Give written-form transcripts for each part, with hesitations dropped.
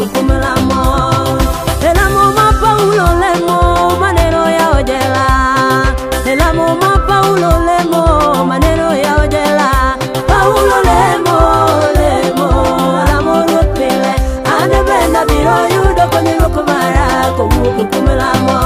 kowuok kuom lamo. Lamo ma Paulo lemo maneno ya ojela. Lamo ma Paulo lemo maneno ya ojela. Paulo lemo lamo ruoth pile. An bende abiro yudo konyruok mara kowuok kuom lamo.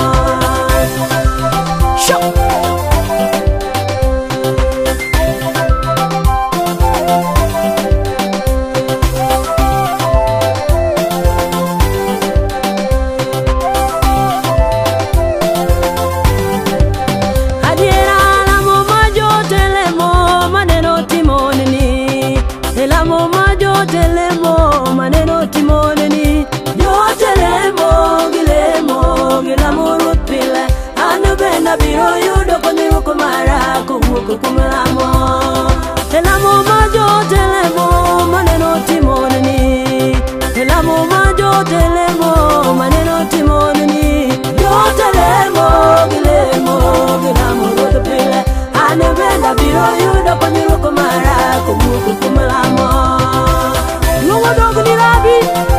Abiro yudo konyruok mara kowuok kuom lamo. Lamo ma jotelemo maneno timoneni. Lamo ma jotelemo maneno timoneni. Jotelemo gilemo gilamo ruoth pile. An bende abiro yudo konyruok mara kowuok kuom lamo. Luongo dogni rabi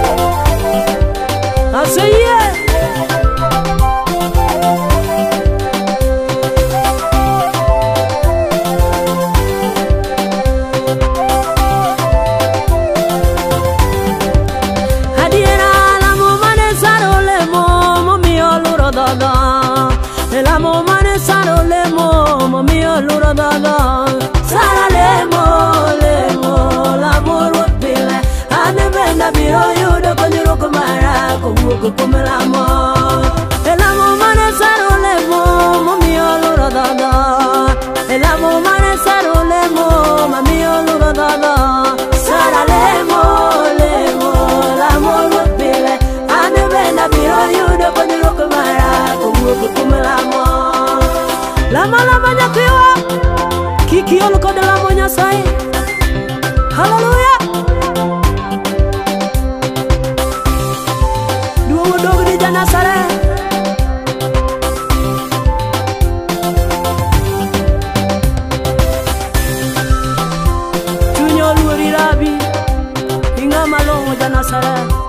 aseyie. Lamo mane saro lemo momio luro dodo. Sara lemo lamo ruoth pile. An bende abiro yudo konyruok mara kowuok kuom lamo. Lamo mane saro lemo momio luro dodo. Lamo mane saro lemo momio luro dodo. Sara lemo lamo ruoth pile. An bende abiro yudo konyruok mara kowuok kuom lamo. Lama nyathiwa kik iol kod lamo Nyasaye. Haleluya. Duogo dogni ja-Nazareth. Chunyo luori rabi ing'ama long'o ja-Nazareth.